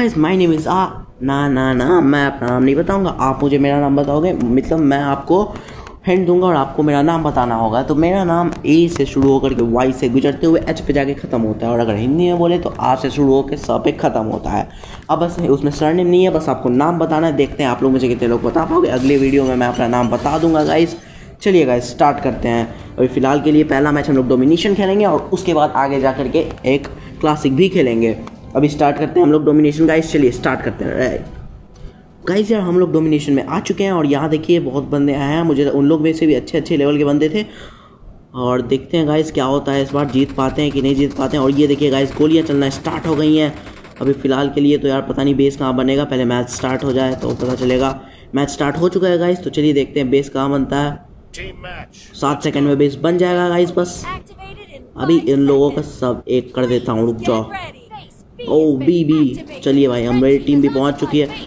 Guys my name is ना मैं अपना नाम नहीं बताऊंगा, आप मुझे मेरा नाम बताओगे, मतलब मैं आपको हिंट दूंगा और आपको मेरा नाम बताना होगा। तो मेरा नाम ए से शुरू होकर के वाई से गुजरते हुए एच पे जाके ख़त्म होता है, और अगर हिंदी में बोले तो आ से शुरू होकर स पे ख़त्म होता है। अब बस उसमें सरनेम नहीं है, बस आपको नाम बताना है। देखते हैं आप लोग मुझे कितने लोग बता पाओगे। अगले वीडियो में मैं अपना नाम बता दूंगा गाइस। चलिए गाइस स्टार्ट करते हैं। अभी फ़िलहाल के लिए पहला मैच हम लोग डोमिनेशन खेलेंगे और उसके बाद आगे जा करके एक क्लासिक भी खेलेंगे। अभी स्टार्ट करते हैं हम लोग डोमिनेशन गाइस। चलिए स्टार्ट करते हैं गाइस। यार हम लोग डोमिनेशन में आ चुके हैं और यहाँ देखिए बहुत बंदे आए हैं, मुझे उन लोग में से भी अच्छे अच्छे लेवल के बंदे थे। और देखते हैं गाइस क्या होता है इस बार, जीत पाते हैं कि नहीं जीत पाते हैं। और ये देखिए गाइस गोलियाँ चलना स्टार्ट हो गई हैं। अभी फ़िलहाल के लिए तो यार पता नहीं बेस कहाँ बनेगा, पहले मैच स्टार्ट हो जाए तो पता चलेगा। मैच स्टार्ट हो चुका है गाइस, तो चलिए देखते हैं बेस कहाँ बनता है। 7 सेकंड में बेस बन जाएगा गाइस। बस अभी इन लोगों का सब एक कर देता हूँ, रुक जाओ। ओ बी चलिए भाई हमारी टीम भी पहुँच चुकी है।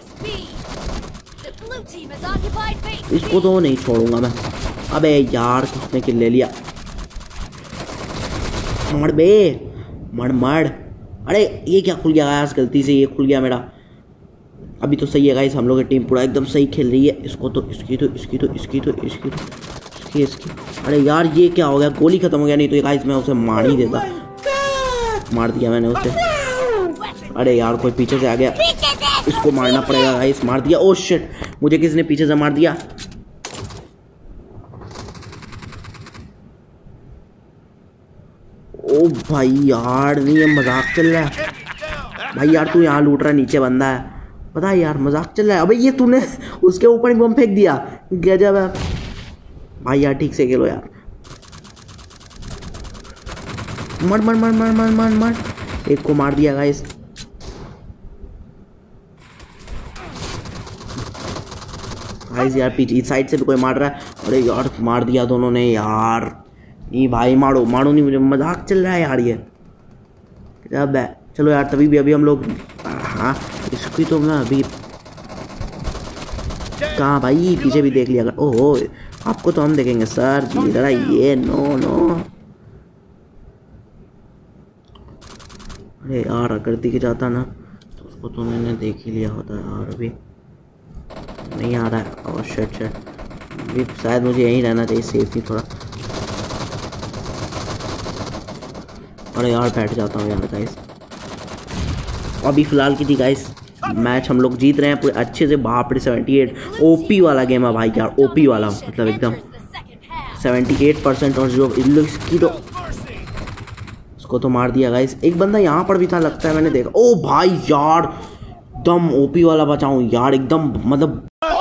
इसको तो नहीं छोड़ूंगा मैं। अबे यार किसने किल ले लिया, मर बे मर। अरे ये क्या खुल गया गाइस, गलती से ये खुल गया मेरा। अभी तो सही है गाइस, हम लोग की टीम पूरा एकदम सही खेल रही है। इसको तो इसकी। अरे यार ये क्या हो गया, गोली खत्म हो गया, नहीं तो गाइस मैं उसे मार ही देता। मार दिया मैंने उसे। अरे यार कोई पीछे से आ गया, इसको मारना पड़ेगा गाइस। मार दिया। ओह शिट, मुझे किसने पीछे से मार दिया। ओ भाई यार नहीं, ये मजाक चल रहा है भाई। यार तू यहाँ लूट रहा है, नीचे बंदा है पता है यार, मजाक चल रहा है। अबे ये तूने उसके ऊपर बम फेंक दिया, गजब है भाई। यार ठीक से खेलो यार। मर। एक को मार दिया गाइस। गाइस यार पीछे इस साइड से भी कोई मार रहा है। अरे यार मार दिया दोनों ने यार। नहीं भाई मारो नहीं, मुझे मजाक चल रहा है यार ये। अब चलो यार तभी भी अभी हम लोग, हाँ इसकी तो मैं अभी कहाँ भाई, पीछे भी देख लिया अगर। ओहो आपको तो हम देखेंगे सर जी, इधर ये नो। अरे यार अगर दिख जाता ना तो उसको तो मैंने देख ही लिया होता यार। अभी नहीं आ रहा है। और शिट अभी शायद मुझे यहीं रहना चाहिए, सेफ ही थोड़ा। अरे यार बैठ जाता हूँ यार गाइस। अभी फ़िलहाल की थी गाइस मैच हम लोग जीत रहे हैं पूरे अच्छे से। बाप रे 78 ओपी वाला गेम है भाई यार, ओपी वाला मतलब एकदम 78%। और जो इसकी तो उसको तो मार दिया गाइस। एक बंदा यहाँ पर भी था लगता है, मैंने देखा। ओ भाई यार दम ओपी वाला बचाऊं यार एकदम, मतलब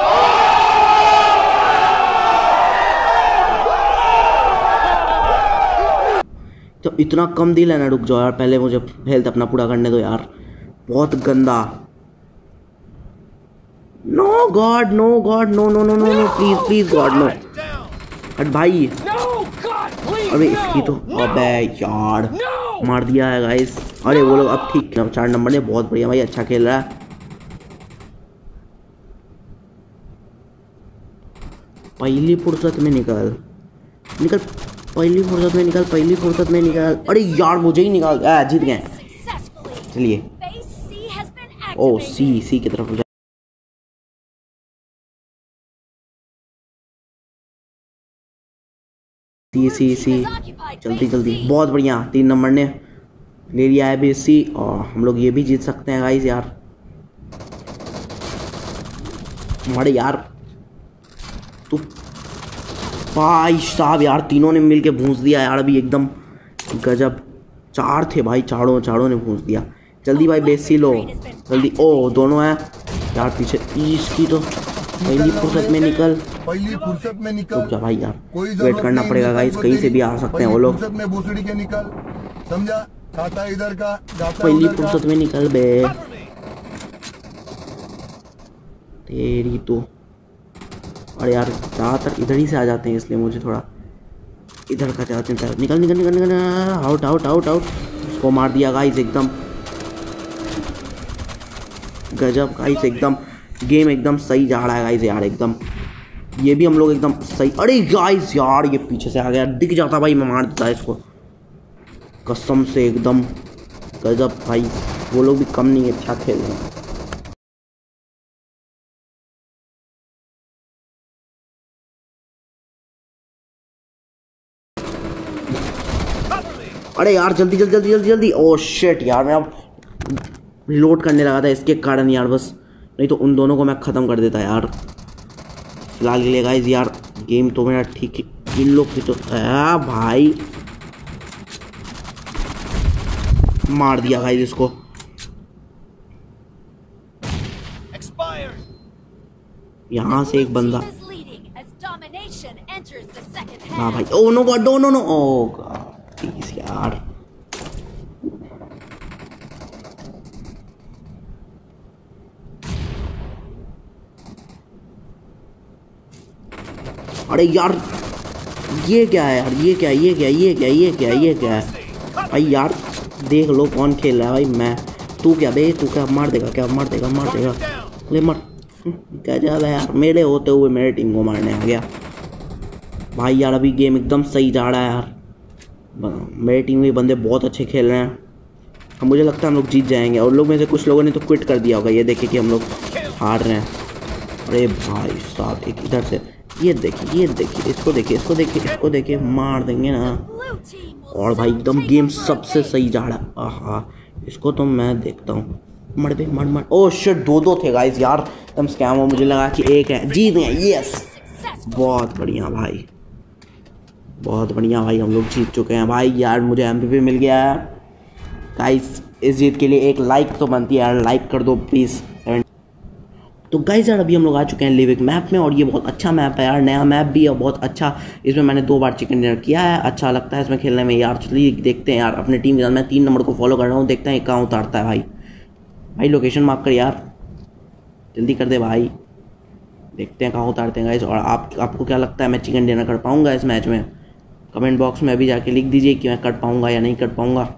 तो इतना कम दिल है ना। रुक जाओ यार पहले मुझे हेल्थ अपना पूरा करने दो यार। बहुत गंदा। No god no please god no. हट भाई। अबे इसकी तो, अबे यार मार दिया है गाइस। अरे वो लोग अब ठीक 4 नंबर ने, बहुत बढ़िया भाई, अच्छा खेल रहा है। पहली फुर्सत में निकल। पहली फुर्सत में निकल। अरे यार मुझे ही निकाल, जीत गए। चलिए ओ सी की तरफ सी जल्दी। बहुत बढ़िया 3 नंबर ने ले लिया है सी, और हम लोग ये भी जीत सकते हैं गाइस यार। अरे यार तू भाई साहब यार, तीनों ने मिलके भूंस दिया यार अभी एकदम गजब। 4 थे भाई, चारों ने भूंस दिया। जल्दी भाई बेसी लो जल्दी। ओ दोनों हैं यार पीछे। इसकी तो पहली फुर्सत में निकल। रुक जा भाई यार, वेट करना पड़ेगा गाइस, कहीं से भी आ सकते हैं वो लोग। पहली फुर्सत में निकल बे तेरी तो। अरे यार ज़्यादातर इधर ही से आ जाते हैं, इसलिए मुझे थोड़ा इधर का चाहते हैं। निकल। आउट। उसको मार दिया गाइस एकदम गजब गाइस। एकदम गेम एकदम सही जा रहा है गाइस यार एकदम। ये भी हम लोग एकदम सही। अरे गाइस यार ये पीछे से आ गया, दिख जाता भाई मैं मार देता इसको कसम से एकदम गजब भाई। वो लोग भी कम नहीं अच्छा खेल रहे हैं। अरे यार जल्दी जल्दी जल्दी जल्दी जल्दी। ओह शिट यार, मैं अब रिलोड करने लगा था इसके कारण यार, बस नहीं तो उन दोनों को मैं ख़त्म कर देता यार। फिलहाल के लिए गाइस यार गेम तो मेरा ठीक है, इन लोग की तो भाई मार दिया गाइस इसको। यहाँ से एक बंदा, हाँ भाई। Oh no god, no no no, oh god please यार। अरे यार ये क्या है यार, ये क्या ये क्या ये क्या ये क्या ये क्या है भाई यार। देख लो कौन खेल रहा है भाई, मैं। तू क्या बे, तू क्या मार देगा, क्या मार देगा, मार देगा, ले मर। क्या ज़्यादा यार, मेरे होते हुए मेरे टीम को मारने आ गया भाई यार। अभी गेम एकदम सही जा रहा है यार, मेरे टीम के बंदे बहुत अच्छे खेल रहे हैं। अब मुझे लगता है हम लोग जीत जाएंगे, और लोग में से कुछ लोगों ने तो क्विट कर दिया होगा। ये देखिए कि हम लोग हार रहे हैं। अरे भाई साहब, एक इधर से, ये देखिए ये देखिए, इसको देखिए इसको देखिए इसको देखिए, मार देंगे ना। और भाई एकदम गेम सबसे सही जा रहा है। आहा, इसको तो मैं देखता हूँ। मर दे, मर मर। ओह शिट, दो दो थे गाइस यार, एकदम स्कैम हो। मुझे लगा कि एक है। जीत गए, यस, बहुत बढ़िया भाई, बहुत बढ़िया भाई, हम लोग जीत चुके हैं भाई यार। मुझे MVP मिल गया है गाइस। इस जीत के लिए एक लाइक तो बनती है यार, लाइक कर दो प्लीज़। तो गाइस यार अभी हम लोग आ चुके हैं लिविक मैप में, और ये बहुत अच्छा मैप है यार, नया मैप भी है बहुत अच्छा। इसमें मैंने 2 बार चिकन डिनर किया है, अच्छा लगता है इसमें खेलने में यार। चलिए देखते हैं यार अपने टीम के साथ। मैं 3 नंबर को फॉलो कर रहा हूँ, देखते हैं कहाँ उतारता है भाई। भाई लोकेशन मार्क कर यार, जल्दी कर दे भाई, देखते हैं कहाँ उतारते हैं गाइस। और आपको क्या लगता है मैं चिकन डिनर कर पाऊँगा इस मैच में? कमेंट बॉक्स में अभी जाके लिख दीजिए कि मैं कर पाऊँगा या नहीं कर पाऊँगा।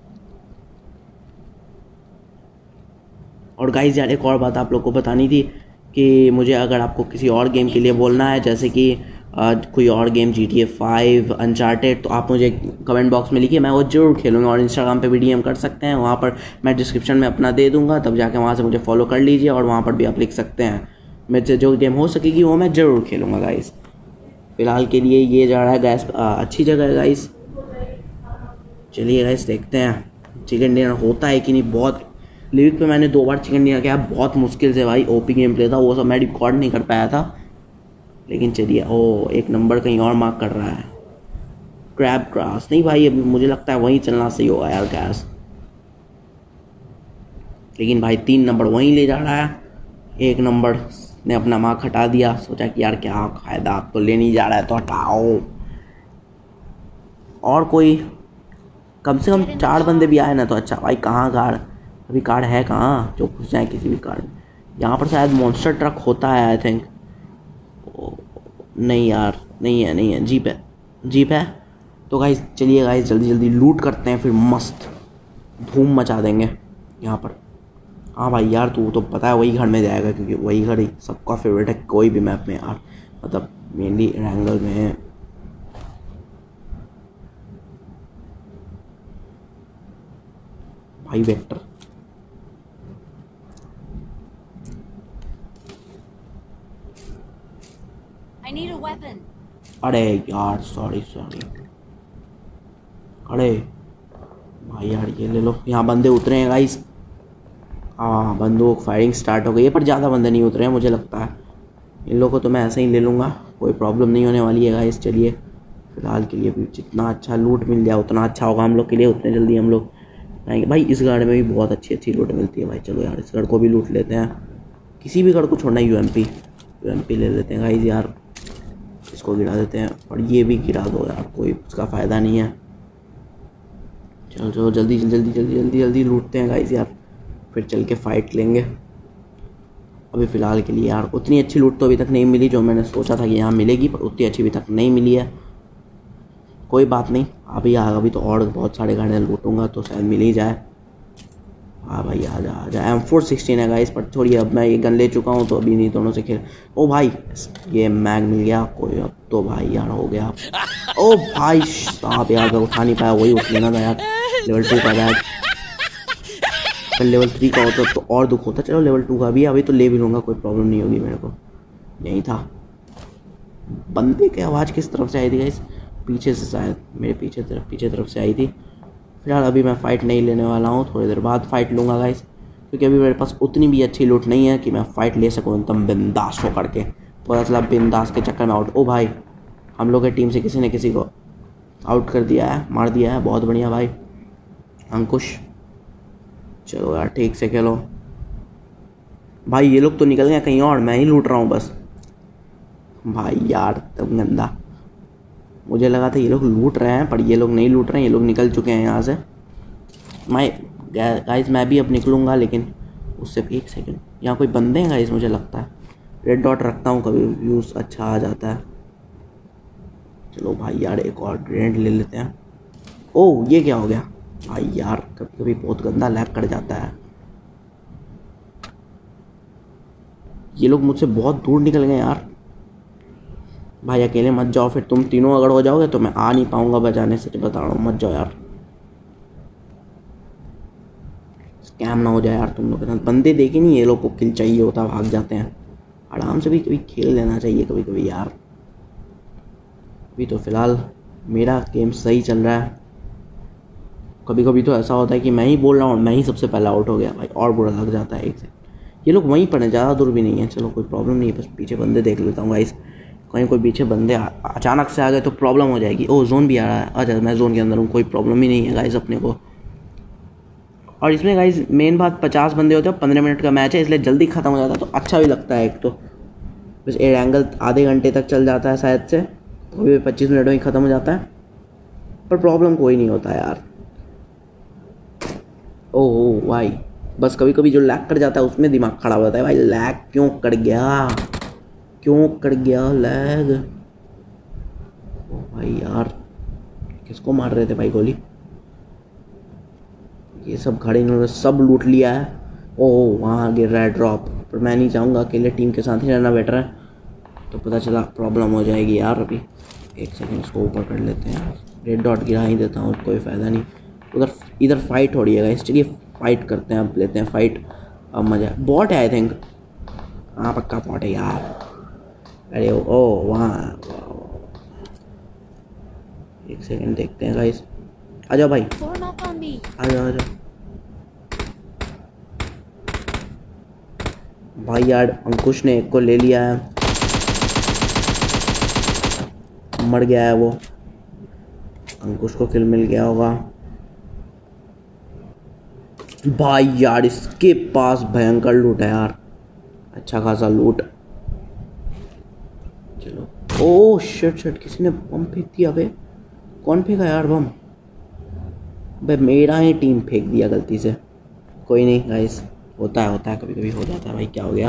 और गाइस यार एक और बात आप लोग को बतानी थी कि मुझे अगर आपको किसी और गेम के लिए बोलना है, जैसे कि कोई और गेम GTA 5, अनचार्टेड, तो आप मुझे कमेंट बॉक्स में लिखिए, मैं वो जरूर खेलूँगा। और इंस्टाग्राम पे भी DM कर सकते हैं, वहाँ पर मैं डिस्क्रिप्शन में अपना दे दूँगा, तब जाके वहाँ से मुझे फॉलो कर लीजिए। और वहाँ पर भी आप लिख सकते हैं, मेरे से जो गेम हो सकेगी वो मैं ज़रूर खेलूँगा गाइस। फ़िलहाल के लिए ये जा रहा है गैस, अच्छी जगह है गाइस। चलिए गाइस देखते हैं चिकन डिनर होता है कि नहीं। बहुत लिविक पे मैंने 2 बार चिकन डिनर किया, बहुत मुश्किल से भाई, OP गेम प्ले था वो, सब मैं रिकॉर्ड नहीं कर पाया था। लेकिन चलिए, ओ 1 नंबर कहीं और मार्क कर रहा है, क्रैब ग्रास। नहीं भाई, अभी मुझे लगता है वहीं चलना सही होगा यार गैस। लेकिन भाई 3 नंबर वहीं ले जा रहा है, 1 नंबर ने अपना मार्क हटा दिया। सोचा कि यार क्या फायदा, आप तो ले नहीं जा रहा है तो हटाओ। और कोई कम से कम 4 बंदे भी आए ना तो अच्छा। भाई कहाँ कार, अभी कार है कहाँ जो घुस जाए किसी भी कार में? यहाँ पर शायद मॉन्स्टर ट्रक होता है आई थिंक। नहीं यार, नहीं है नहीं है, जीप है, जीप है। तो गाइस चलिए गाइस जल्दी जल्दी लूट करते हैं, फिर मस्त धूम मचा देंगे यहाँ पर। हाँ भाई यार, तू तो पता है वही घर में जाएगा, क्योंकि वही घर ही सबका फेवरेट है कोई भी मैप में यार, मतलब मेनली रैंगल में। भाई vector, I need a weapon. अरे यार सॉरी सॉरी, अरे भाई यार ये ले लो। यहाँ बंदे उतरे हैं गाइस, हाँ बंदूक फायरिंग स्टार्ट हो गई है, पर ज़्यादा बंदे नहीं उतरे हैं मुझे लगता है। इन लोगों को तो मैं ऐसे ही ले लूँगा, कोई प्रॉब्लम नहीं होने वाली है गाइस। चलिए फिलहाल के लिए भी जितना अच्छा लूट मिल जाए उतना अच्छा होगा हम लोग के लिए, उतने जल्दी हम लोग आएंगे। भाई इस गाड़ में भी बहुत अच्छी अच्छी लूट मिलती है भाई। चलो यार इस गढ़ को भी लूट लेते हैं, किसी भी गढ़ को छोड़ना है। UMP ले लेते हैं गाइस यार, इसको गिरा देते हैं। और ये भी गिरा दो यार, कोई उसका फ़ायदा नहीं है। चलो चलो जल्दी जल्दी जल्दी जल्दी जल्दी लूटते हैं गाइस यार, फिर चल के फाइट लेंगे। अभी फ़िलहाल के लिए यार उतनी अच्छी लूट तो अभी तक नहीं मिली जो मैंने सोचा था कि यहाँ मिलेगी, पर उतनी अच्छी अभी तक नहीं मिली है। कोई बात नहीं, अभी तो और बहुत सारे गाड़ियाँ लूटूंगा तो शायद मिल ही जाए। हाँ भाई आ जा M416 है गाइस, पर छोड़िए, अब मैं ये गन ले चुका हूँ तो अभी नहीं दोनों से खेल। ओ भाई ये मैग मिल गया कोई, अब तो भाई यार हो गया। ओ भाई साहब यार, मैं उठा नहीं पाया, वही उठ लेना था यार। लेवल 2 का बैग, फिर लेवल 3 का होता तो और दुख होता। चलो लेवल 2 का भी अभी तो ले भी लूँगा, कोई प्रॉब्लम नहीं होगी मेरे को। यही था। बंदे की आवाज़ किस तरफ से आई थी गाइस? पीछे से शायद, मेरे पीछे तरफ से आई थी। फिलहाल अभी मैं फ़ाइट नहीं लेने वाला हूँ, थोड़ी देर बाद फ़ाइट लूँगा गाइस, क्योंकि अभी मेरे पास उतनी भी अच्छी लूट नहीं है कि मैं फ़ाइट ले सकूँ एकदम बिंदास हो करके। पता चला बिंदास के चक्कर में आउट। ओ भाई, हम लोग की टीम से किसी ने किसी को आउट कर दिया है, मार दिया है। बहुत बढ़िया भाई अंकुश। चलो यार ठीक से खेलो भाई। ये लोग तो निकल गए कहीं और, मैं ही लूट रहा हूँ बस। भाई यार तब गंदा, मुझे लगा था ये लोग लूट रहे हैं, पर ये लोग नहीं लूट रहे हैं, ये लोग निकल चुके हैं यहाँ से। गाइस मैं भी अब निकलूँगा, लेकिन उससे एक सेकंड, यहाँ कोई बंदे हैं गाइस मुझे लगता है। रेड डॉट रखता हूँ, कभी व्यूज़ अच्छा आ जाता है। चलो भाई यार एक और ग्रेनेड ले लेते हैं। ओह ये क्या हो गया भाई यार, कभी कभी बहुत गंदा लैग कर जाता है। ये लोग मुझसे बहुत दूर निकल गए यार। भाई अकेले मत जाओ, फिर तुम तीनों अगर हो जाओगे तो मैं आ नहीं पाऊंगा बचाने, सच बता रहा हूँ। मत जाओ यार, स्कैम ना हो जाए यार तुम लोग के साथ। बंदे देखे नहीं, ये लोग को किल चाहिए होता, भाग जाते हैं। आराम से भी कभी खेल लेना चाहिए कभी कभी यार। अभी तो फ़िलहाल मेरा गेम सही चल रहा है। कभी कभी तो ऐसा होता है कि मैं ही बोल रहा हूँ, मैं ही सबसे पहले आउट हो गया भाई, और बुरा लग जाता है। एक से ये लोग वहीं पर हैं, ज़्यादा दूर भी नहीं है। चलो कोई प्रॉब्लम नहीं है, बस पीछे बंदे देख लेता हूँ गाइस। कहीं कोई पीछे बंदे अचानक से आ गए तो प्रॉब्लम हो जाएगी। ओ जोन भी आ रहा है, अच्छा मैं जोन के अंदर हूँ, कोई प्रॉब्लम ही नहीं है गाइस अपने को। और इसमें गाइस मेन बात 50 बंदे होते हैं, 15 मिनट का मैच है, इसलिए जल्दी ख़त्म हो जाता है, तो अच्छा भी लगता है। एक तो बस एयर एंगल आधे घंटे तक चल जाता है शायद से, तो भी 25 मिनट में ही ख़त्म हो जाता है, पर प्रॉब्लम कोई नहीं होता यार। ओह भाई, बस कभी कभी जो लैग कर जाता है उसमें दिमाग खराब हो जाता है भाई। लैग क्यों कर गया, क्यों कर गया लैग। ओ भाई यार, किसको मार रहे थे भाई गोली। ये सब खड़े इन्होंने सब लूट लिया है। ओह वहाँ गिर रहा है ड्रॉप, पर मैं नहीं चाहूँगा, अकेले टीम के साथ ही रहना बेटर है। तो पता चला प्रॉब्लम हो जाएगी यार। अभी एक सेकंड इसको ऊपर कर लेते हैं यार, रेड डॉट गिरा ही देता हूँ, कोई फ़ायदा नहीं। उधर इधर फाइट हो रही है गाइस, चलिए फाइट करते हैं, अब लेते हैं फाइट। अब मज़ा, बॉट है आई थिंक। हाँ पक्का बॉट है यार। अरे ओ वहाँ, एक सेकंड देखते हैं गाइस। आ जाओ भाई, आ जाओ आ जाओ भाई। यार अंकुश ने एक को ले लिया है, मर गया है वो। अंकुश को किल मिल गया होगा भाई। यार इसके पास भयंकर लूट है यार, अच्छा खासा लूट। चलो ओह शिट शिट, किसी ने बम फेंक दिया। बे कौन फेंका यार बम। भाई मेरा ही टीम फेंक दिया गलती से। कोई नहीं गाइस, होता है कभी कभी हो जाता है भाई। क्या हो गया,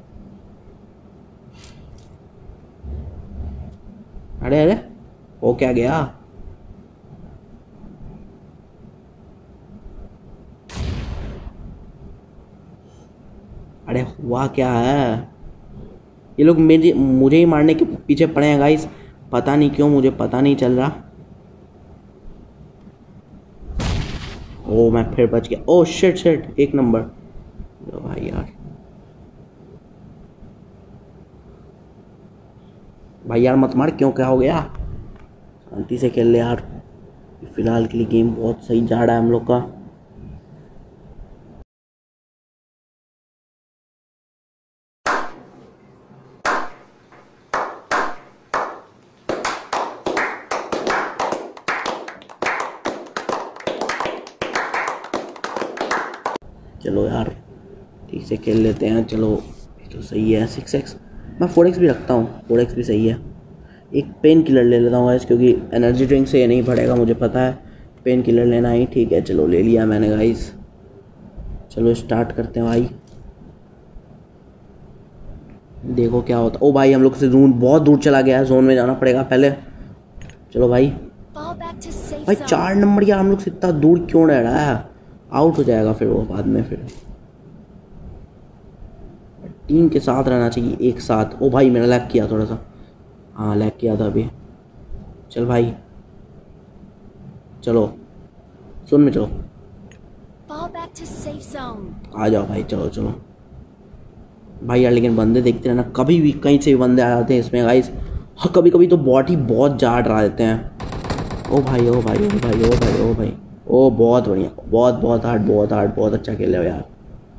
अरे अरे हो क्या गया। अरे हुआ क्या है, ये लोग मुझे ही मारने के पीछे पड़े हैं गाइस। पता नहीं क्यों, मुझे पता नहीं चल रहा। ओ मैं फिर बच गया। ओ शिट शिट, एक नंबर भाई यार। भाई यार मत मार, क्यों क्या हो गया। शांति से खेल ले यार, फिलहाल के लिए गेम बहुत सही जा रहा है हम लोग का। चलो यार ठीक से खेल लेते हैं। चलो ये तो सही है। 6x मैं 4x भी रखता हूँ, 4x भी सही है। एक पेन किलर ले लेता हूँ गाइस, क्योंकि एनर्जी ड्रिंक से ये नहीं पड़ेगा, मुझे पता है। पेन किलर लेना ही ठीक है। चलो ले लिया मैंने गाइस, चलो स्टार्ट करते हैं भाई। देखो क्या होता। ओ भाई हम लोग से जोन बहुत दूर चला गया है, जोन में जाना पड़ेगा पहले। चलो भाई, भाई 4 नंबर यार, हम लोग से इतना दूर क्यों रह रहा है। आउट हो जाएगा फिर वो बाद में। फिर टीम के साथ रहना चाहिए, एक साथ। ओ भाई मेरा लैग किया थोड़ा सा, हाँ लैग किया था अभी। चल भाई चलो, सुन में चलो, आ जाओ भाई। चलो चलो भाई यार, लेकिन बंदे देखते रहना, कभी भी कहीं से भी बंदे आ जाते हैं इसमें गाइस। हाँ कभी कभी तो बॉट ही बहुत जा डरा देते हैं। ओ भाई ओ भाई ओ भाई ओ भाई ओ भाई ओ बहुत बढ़िया, बहुत बहुत हार्ड, बहुत हार्ड, बहुत अच्छा खेले हो यार,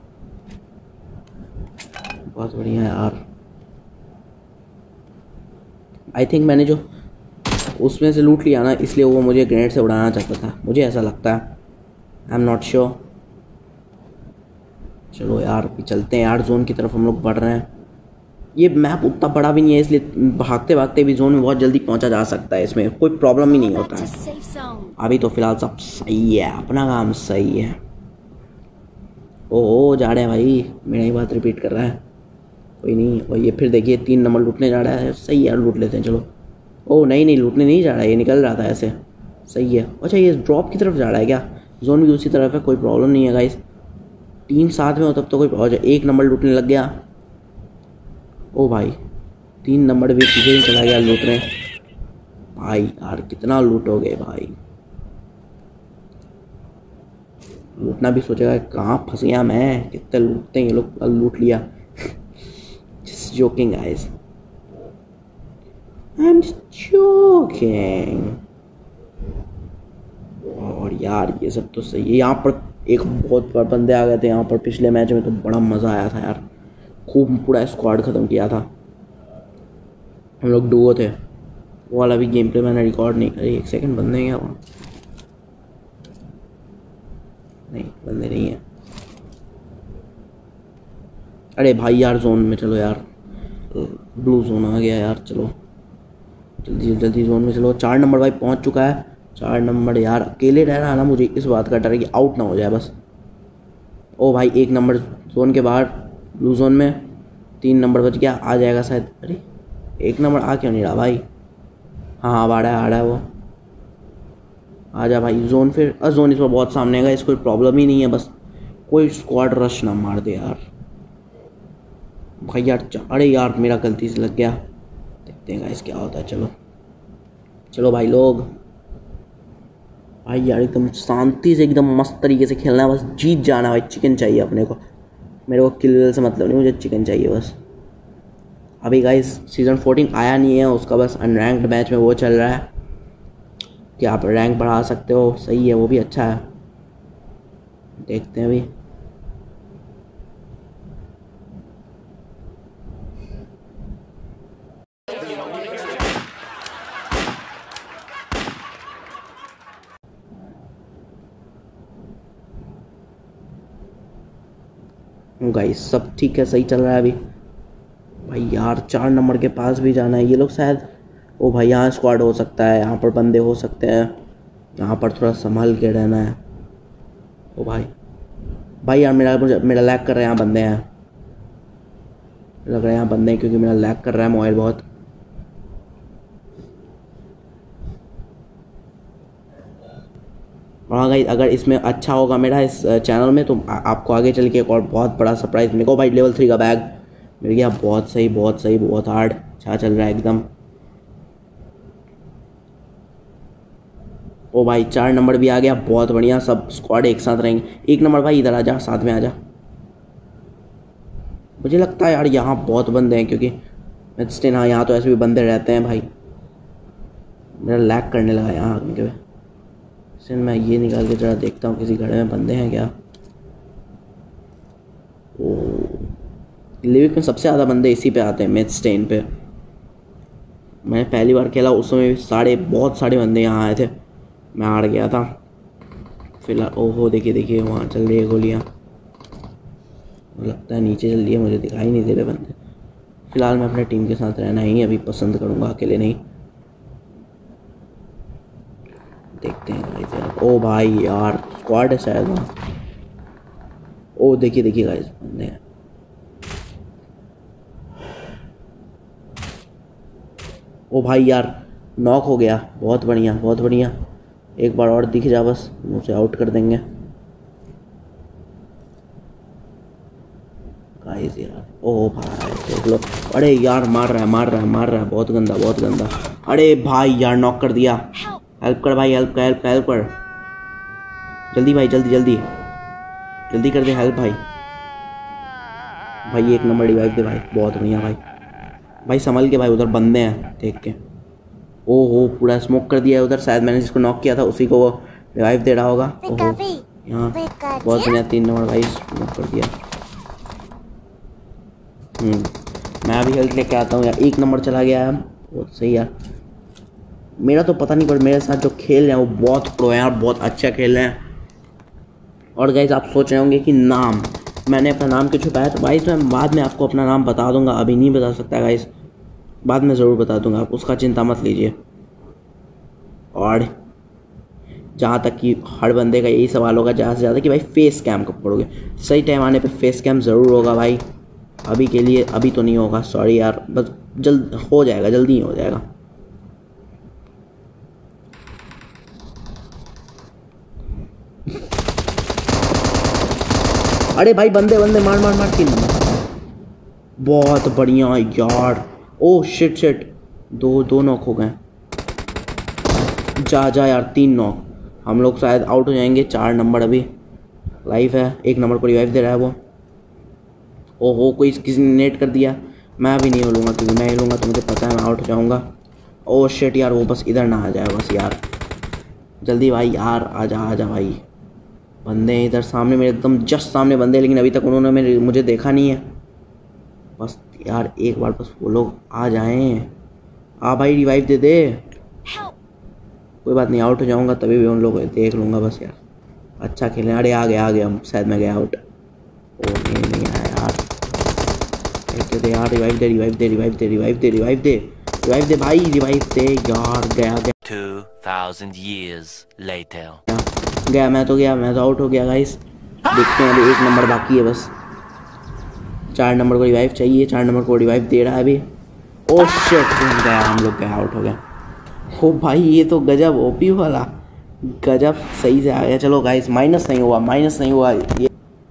बहुत बढ़िया यार। आई थिंक मैंने जो उसमें से लूट लिया ना, इसलिए वो मुझे ग्रेनेड से उड़ाना चाहता था, मुझे ऐसा लगता है। I am not sure. चलो यार अभी चलते हैं यार, जोन की तरफ हम लोग बढ़ रहे हैं। ये मैप उतना बड़ा भी नहीं है, इसलिए भागते भागते भी जोन में बहुत जल्दी पहुंचा जा सकता है, इसमें कोई प्रॉब्लम ही नहीं Fall होता back to है। safe zone. अभी तो फिलहाल सब सही है, अपना काम सही है। ओहो जा रहे हैं भाई, मेरा ही बात रिपीट कर रहा है, कोई नहीं। और ये फिर देखिए 3 नंबर लूटने जा रहा है, सही है यार, लूट लेते हैं चलो। ओह नहीं नहीं, लूटने नहीं जा रहा है, ये निकल रहा था ऐसे, सही है। अच्छा ये ड्रॉप की तरफ जा रहा है क्या? जोन भी उसी तरफ है, कोई प्रॉब्लम नहीं है गाइस। 3 साथ में हो तब तो कोई प्रॉब्लम। 1 नंबर लूटने लग गया। ओ भाई 3 नंबर भी पीछे ही चला गया लूटने। भाई यार कितना लूटोगे भाई, लूटना भी सोचेगा कहाँ फंस गया मैं, कितने लूटते हैं ये लोग, लूट लिया। Just joking guys, I am just joking. और यार ये सब तो सही है। यहाँ पर एक बहुत बंदे आ गए थे यहाँ पर पिछले मैच में, तो बड़ा मज़ा आया था यार, खूब पूरा स्क्वाड ख़त्म किया था। हम लोग डुओ थे, वो वाला भी गेम प्ले मैंने रिकॉर्ड नहीं करी। 1 सेकंड, बंदे हैं क्या वहाँ? नहीं बंदे नहीं है। अरे भाई यार जोन में चलो यार, ब्लू जोन आ गया यार, चलो जल्दी जल्दी जोन में चलो। 4 नंबर भाई पहुंच चुका है। 4 नंबर यार अकेले रह रहा है ना, मुझे इस बात का डर है कि आउट ना हो जाए बस। ओ भाई 1 नंबर जोन के बाहर, ब्लू जोन में। 3 नंबर बच गया, आ जाएगा शायद। अरे 1 नंबर आ क्यों नहीं रहा भाई? हाँ अब आ रहा है वो, आ जा भाई जोन। फिर जोन इस बार बहुत सामने आएगा, इसको कोई प्रॉब्लम ही नहीं है, बस कोई स्क्वाड रश ना मार दे यार भाई यार। अरे यार मेरा गलती से लग गया, देखते हैं गाइस क्या होता है। चलो चलो भाई लोग, भाई यार एकदम शांति से एकदम मस्त तरीके से खेलना है, बस जीत जाना भाई। चिकन चाहिए अपने को, मेरे को किल से मतलब नहीं, मुझे चिकन चाहिए बस। अभी गाइस सीज़न 14 आया नहीं है, उसका बस अनरैंक्ड मैच में वो चल रहा है कि आप रैंक बढ़ा सकते हो, सही है, वो भी अच्छा है। देखते हैं अभी। गाइस सब ठीक है, सही चल रहा है अभी। भाई यार 4 नंबर के पास भी जाना है, ये लोग शायद। ओ भाई यहाँ स्क्वाड हो सकता है, यहाँ पर बंदे हो सकते हैं, यहाँ पर थोड़ा संभल के रहना है। ओ भाई भाई यार मेरा लैग कर रहा है, यहाँ बंदे हैं, लग रहा है यहाँ बंदे हैं, क्योंकि मेरा लैग कर रहा है मोबाइल बहुत। और हाँ गाइस अगर इसमें अच्छा होगा मेरा इस चैनल में, तो आपको आगे चल के एक और बहुत बड़ा सरप्राइज़ मिलेगा। भाई लेवल 3 का बैग मिल गया, बहुत सही बहुत सही, बहुत हार्ड, अच्छा चल रहा है एकदम। ओ भाई 4 नंबर भी आ गया, बहुत बढ़िया, सब स्क्वाड एक साथ रहेंगे। 1 नंबर भाई इधर आ जा, साथ में आ जा। मुझे लगता है यार यहाँ बहुत बंदे हैं, क्योंकि मेडस्टेन, हाँ यहाँ तो ऐसे भी बंदे रहते हैं भाई। मेरा लैग करने लगा यहाँ आगे के। मैं ये निकाल के जरा देखता हूँ किसी घड़े में बंदे हैं क्या। ओ लिविक में सबसे ज़्यादा बंदे इसी पे आते हैं, मेडस्टेन पे। मैंने पहली बार खेला उस समय बहुत सारे बंदे यहाँ आए थे, मैं हार गया था। फिलहाल ओहो देखिए देखिए वहाँ चल रही है गोलियाँ, लगता है नीचे चल रही है, मुझे दिखाई नहीं दे रहे बंदे। फिलहाल मैं अपने टीम के साथ रहना ही अभी पसंद करूँगा, अकेले नहीं। देखते हैं गाइस यार। ओ भाई यार स्क्वाड है शायद वहाँ। ओ देखिए देखिए गाइस बंदे हैं। ओ भाई यार नॉक हो गया, बहुत बढ़िया बहुत बढ़िया। एक बार और दिख जा बस, उसे आउट कर देंगे गाइस यार। ओ भाई देख लो, अरे यार मार रहा है मार रहा है मार रहा है, बहुत गंदा बहुत गंदा। अरे भाई यार नॉक कर दिया। हेल्प कर भाई, हेल्प कर हेल्प कर हेल्प कर, जल्दी भाई जल्दी जल्दी जल्दी कर दे हेल्प भाई। भाई 1 नंबर रिवाइव दे भाई, बहुत बढ़िया भाई। भाई संभल के भाई, उधर बंदे हैं देख के। ओहो पूरा स्मोक कर दिया है उधर, शायद मैंने जिसको नॉक किया था उसी को वो रिवाइव दे रहा होगा। ओहो यहाँ बहुत बढ़िया 3 नंबर भाई नॉक कर दिया। मैं अभी हेल्थ लेके आता हूँ यार। 1 नंबर चला गया है, बहुत सही यार। मेरा तो पता नहीं, पर मेरे साथ जो खेल रहे हैं वो बहुत प्रो है यार, बहुत अच्छा खेल रहे हैं। और गाइस आप सोच रहे होंगे कि नाम, मैंने अपना नाम क्यों छुपाया, तो गाइस मैं बाद में आपको अपना नाम बता दूंगा, अभी नहीं बता सकता गाइस, बाद में ज़रूर बता दूंगा, आप उसका चिंता मत लीजिए। और जहाँ तक कि हर बंदे का यही सवाल होगा ज़्यादा से ज़्यादा कि भाई फेस कैम कब करोगे। सही टाइम आने पे फेस कैम ज़रूर होगा भाई, अभी के लिए अभी तो नहीं होगा, सॉरी यार, बस जल्द हो जाएगा, जल्दी ही हो जाएगा। अरे भाई बंदे बंदे मार मार मार 3 नंबर, बहुत बढ़िया यार। ओह शिट शिट, दो नॉक हो गए। जा यार 3 नॉक, हम लोग शायद आउट हो जाएंगे। 4 नंबर अभी लाइव है, 1 नंबर को रिवाइव दे रहा है वो। ओहो कोई किसी ने नेट कर दिया, मैं अभी नहीं हिलूंगा, क्योंकि मैं हिलूंगा तो मुझे पता है मैं आउट हो जाऊंगा। ओह शिट यार, वो बस इधर ना आ जाए बस यार, जल्दी भाई यार, आजा भाई। बंदे हैं इधर सामने मेरे, एकदम जस्ट सामने बंदे हैं, लेकिन अभी तक उन्होंने मुझे देखा नहीं है। बस यार एक बार बस वो लोग आ जाएं। आ भाई रिवाइव दे दे। कोई बात नहीं, आउट हो जाऊंगा तभी भी उन लोग देख लूँगा बस यार। अच्छा खेलें। अरे आ गया शायद मैं गया आउट। ओ नहीं आया यार, दे यार, रिवाइव दे भाई, रिवाइव दे यार। गया 2000 years later गया, मैं तो आउट हो गया गाइस। देखते हैं अभी 1 नंबर बाकी है बस। 4 नंबर को रिवाइव चाहिए, 4 नंबर को रिवाइव दे रहा है अभी। ओ शिट, गया, हम लोग गया, आउट हो गया। हो भाई ये तो गजब ओपी वाला, गजब सही से आ गया। चलो गाइस माइनस नहीं हुआ ये।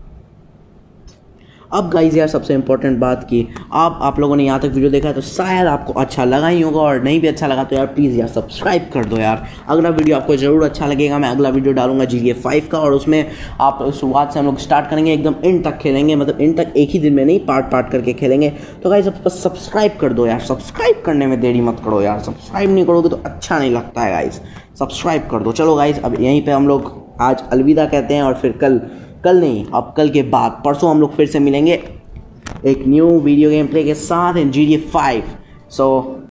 अब गाइस यार सबसे इम्पोर्टेंट बात की, आप लोगों ने यहाँ तक वीडियो देखा है तो शायद आपको अच्छा लगा ही होगा, और नहीं भी अच्छा लगा तो यार प्लीज़ यार सब्सक्राइब कर दो यार। अगला वीडियो आपको ज़रूर अच्छा लगेगा, मैं अगला वीडियो डालूंगा GTA 5 का, और उसमें आप शुरुआत से हम लोग स्टार्ट करेंगे, एकदम एंड तक खेलेंगे, मतलब एंड तक एक ही दिन में नहीं, पार्ट करके खेलेंगे। तो गाइस बस सब्सक्राइब कर दो यार, सब्सक्राइब करने में देरी मत करो यार, सब्सक्राइब नहीं करोगे तो अच्छा नहीं लगता है गाइस, सब्सक्राइब कर दो। चलो गाइस अब यहीं पर हम लोग आज अलविदा कहते हैं, और फिर कल नहीं, अब कल के बाद परसों हम लोग फिर से मिलेंगे एक न्यू वीडियो गेम प्ले के साथ इन GTA 5। सो